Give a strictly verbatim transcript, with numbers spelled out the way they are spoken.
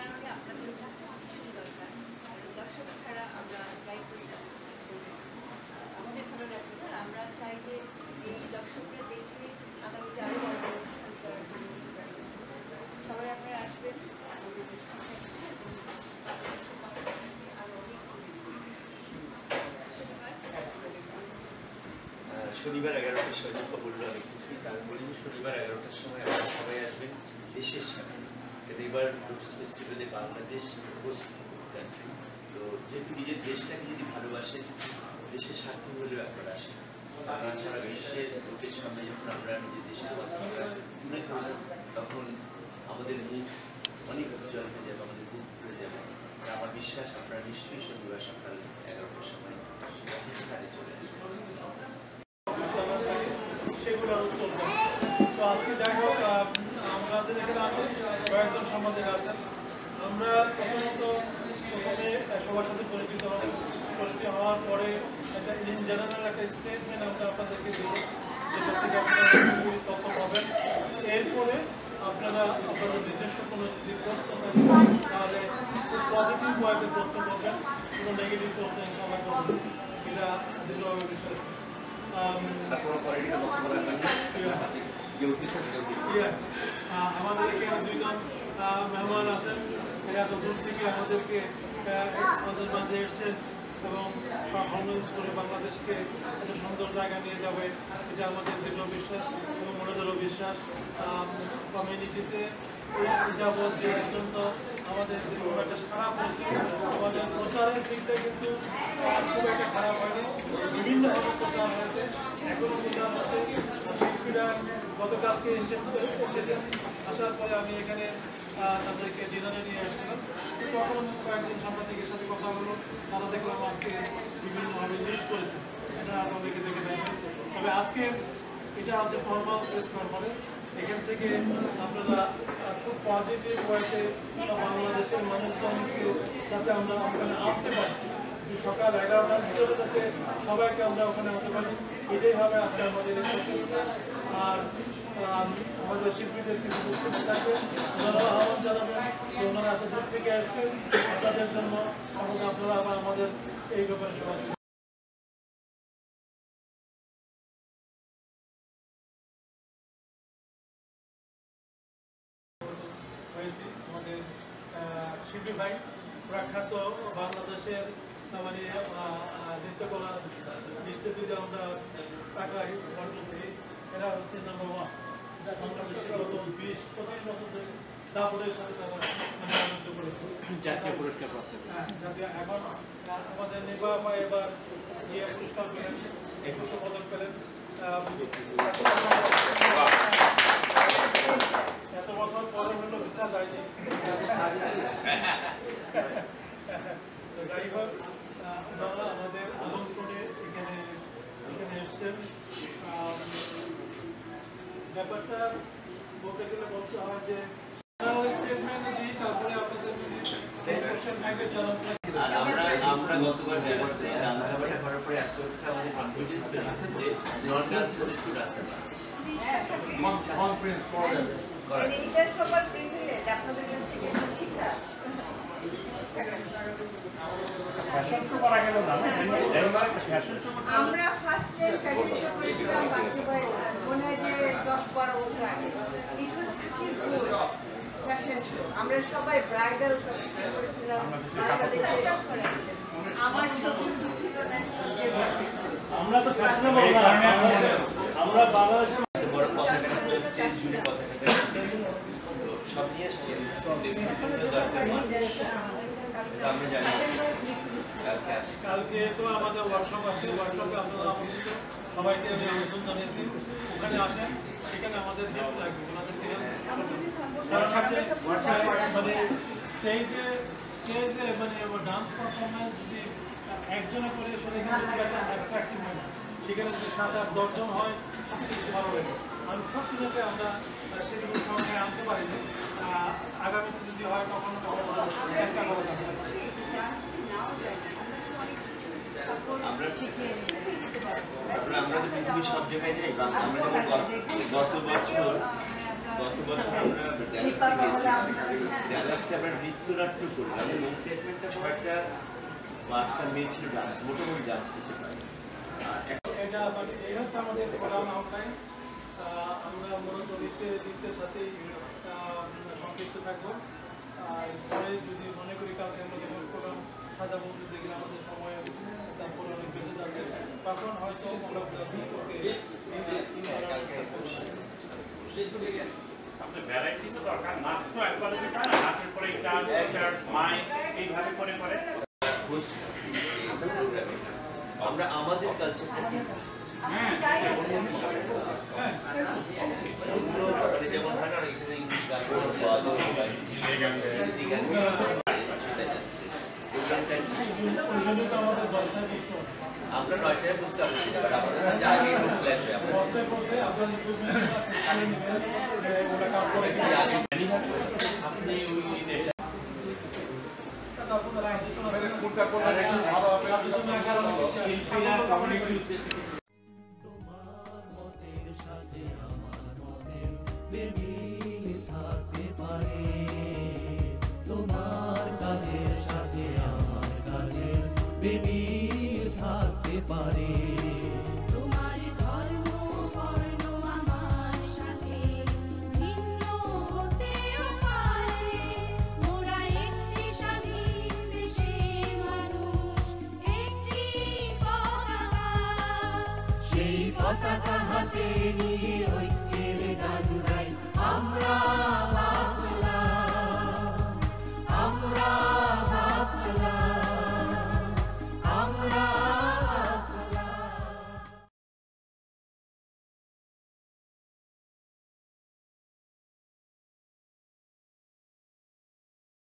কারণে আপনাদের ভীষণ দরকার। দর্শক ছাড়া আমরা ট্রাই করি না, আমাদের ভালো লাগবে না। আমরা চাই যে এই দর্শকদের দেখে আগামীতে আরও বড় বড় অনুষ্ঠান করার জন্য সবাই আপনারা আসবেন। শনিবার এগারোটার সময় বললো অনেক কিছুই, তার বলি শনিবার এগারোটার সময় আপনারা সবাই আসবেন দেশের সাথে। এবার লোটাস ফেস্টিভ্যালে বাংলাদেশ হোস্ট কান্ট্রি, তো যেহেতু নিজের দেশটাকে যদি ভালোবাসেন দেশের স্বার্থ হলেও আপনারা আসেন। আমরা সারা বিশ্বের লোকের সামনে যখন আমরা নিজের দেশের কথা তুলে ধরব তখন আমাদের মুখ অনেক উজ্জ্বল হয়ে যাবে, আমাদের মুখ ভরে যাবে। আমার বিশ্বাস আপনারা নিশ্চয়ই শনিবার সকাল এগারোটার সময় স্থানে চলে আসবেন। তো আজকে যাই হোক আমাদের এখানে আছেন কয়েকজন সাংবাদিক আছেন। আমরা প্রথমত প্রথমে সবার সাথে পরিচিত হব, পরিচিত হওয়ার পরে একটা ইন জেনারেল একটা স্টেটমেন্ট আমরা আপনাদেরকে দিব, যেটা থেকে আপনারা তথ্য পাবেন। এরপরে আপনারা আপনাদের নিজস্ব কোনো যদি প্রশ্ন থাকে তাহলে খুব পজিটিভ ওয়াইতে প্রশ্ন করবেন, কোনো নেগেটিভ প্রশ্ন ইনশাআল্লাহ করবেন। এটা দৃঢ়ভাবে বিশ্বাস আমাদের এখানে দুইজন মেহমান আছেন, এরা তো দূর থেকে আমাদেরকে আমাদের মাঝে এসছেন এবং পারফরমেন্স করে বাংলাদেশকে একটা সুন্দর জায়গা নিয়ে যাবে, এটা আমাদের দৃঢ় বিশ্বাস এবং মনোদৃঢ় বিশ্বাস। কমিউনিটিতে যাবৎ যে পর্যন্ত আমাদের যেরকম একটা খারাপ হয়েছে, আমাদের প্রচারের দিকটা কিন্তু খুব একটা খারাপ হয়নি, বিভিন্নভাবে প্রচার হয়েছে, এখনও প্রচার হচ্ছে। শিল্পীরা গতকালকে এসে এসেছেন, আসার পরে আমি এখানে তাদেরকে ডিনারে নিয়ে আসছিলাম, তখন কয়েকদিন সাংবাদিকের সাথে কথা হলো, তারা দেখলাম আজকে বিভিন্নভাবে নিউজ করেছে, এটা আপনাদেরকে দেখে দেখবেন। তবে আজকে এটা হচ্ছে ফর্মাল প্রেস কনফারেন্স, এখান থেকে আপনারা খুব পজিটিভ ওয়েতে বাংলাদেশের মানুষজনকে যাতে আমরা ওখানে আনতে পারি, সকাল এগারোটার ভিতরে যাতে সবাইকে আমরা ওখানে আনতে পারি, এটাই হবে আজকে আমাদের প্রচেষ্টা। আর আমাদের শিল্পীদের কিছু বক্তব্য থাকবে, ওনারা আহ্বান জানাবেন যে ওনারা এত দূর থেকে আসছেন, তাদের জন্য আপনারা আবার আমাদের এই ব্যাপারে সবাই হয়েছি। আমাদের শিল্পী ভাই প্রখ্যাত বাংলাদেশের মানে নৃত্যকলা লিস্টে যদি আমরা টাকায় বলছি, এরা হচ্ছে নাম্বার ওয়ান। এটা বাংলাদেশের গত বিশ পঁচিশ বছর ধরে দাপটের সাথে তারা আনন্দ করেছে, জাতীয় পুরস্কার প্রাপ্ত। হ্যাঁ, জাতীয়। এখন আমাদের নির্বাহ এবার গিয়ে পুরস্কার পেলেন, একুশে পদক পেলেন। এত বছর পরে হলো ইচ্ছা যায়নি। যাই হোক, আপনারা আমাদের আমন্ত্রণে এখানে এখানে এসছেন। ব্যাপারটা বলতে গেলে বলতে হয় যে স্টেটমেন্ট দিই, তারপরে আপনাদের আমরা গতবার ড্যালাসে রান্নাবান্না করার পরে এতটা আমাদের কনফিডেন্স তৈরি হয়েছে যে নন ডান্স হলে একটু ডান্স এইটার সবার প্রিভিলেজ, আপনাদের কাছ থেকে শিক্ষা। আমরা ফার্স্ট টাইম ফ্যাশন শো করেছিলাম বাচ্চাবাই, মনে হয় যে দশ বারো বছর আগে। It was such a good fashion show. আমরা সবাই ব্রাইডাল সব করেছিলাম বাংলাদেশে। আমার ছবি ছিল ন্যাশনাল জিওগ্রাফিক। আমরা তো ফ্যাশনেবল না, আমরা বাংলাদেশে বড় পতাকা স্টেজ জুড়ে পতাকা সব নিয়ে এসছি। আমরা জানি কালকে তো আমাদের ওয়ার্কশপ আছে, ওয়ার্কশপে আপনারা আমন্ত্রিত, সবাইকে আমি আমন্ত্রণ জানিয়েছি, ওখানে আসেন। সেখানে আমাদের হেল্প লাগবে, ওনাদেরকে কারণ হচ্ছে মানে স্টেজে স্টেজে মানে ডান্স পারফরমেন্স যদি একজনে করে সেটা কিন্তু একটা অ্যাট্রাক্টিভ হয় না, সেখানে যদি সাত আট দশজন হয় সবকিছু ভালো লাগে। আমি সবকিছুকে আমরা সেগুলো সঙ্গে আনতে পারিনি, আগামীতে যদি হয় কখনো কখনো চেষ্টা করা যাবে। আমরা আমরা তো পৃথিবীর সব জায়গায় যাই, আমরা যেমন গত বছর গত বছর আমরা ড্যালাসে গেছিলাম, ড্যালাসে আমরা নৃত্যনাট্য করলাম এবং ছয়টা আটটা মেয়ে ছিল ডান্স, মোটামুটি ডান্স করতে পারে। এটা মানে এই হচ্ছে আমাদের প্রোগ্রাম আউটলাইন। আমরা মূলত নৃত্যের নৃত্যের সাথেই সম্পৃক্ত থাকবো। আর পরে যদি মনে করি কালকে আমরা যখন প্রোগ্রাম সাজাবো, দেখি আমাদের সময় তারপরে অনেক বেঁচে যাচ্ছে, তখন হয়তো আমরা আপনার ভ্যারাইটি তো দরকার, নাচ তো একবারে যেটা না, নাচের পরে ডান্স মাইক এইভাবে করে করে আমরা আমাদের কালচারটাকে যেমন হয় না এখানে ইংলিশ গান আমরা নয়টায় বুঝতে পারছি, আগে তোমার কাজের সাথে আমার কাজের বেমিল থাকতে পারে। তোমার ধর্ম বর্ণ আমার সাথে ভিন্ন হতেও পারে, মোরা একটি স্বাধীন দেশের মানুষ, একটি পতাকা, সেই পতাকা হাতে নিয়ে ঐক্য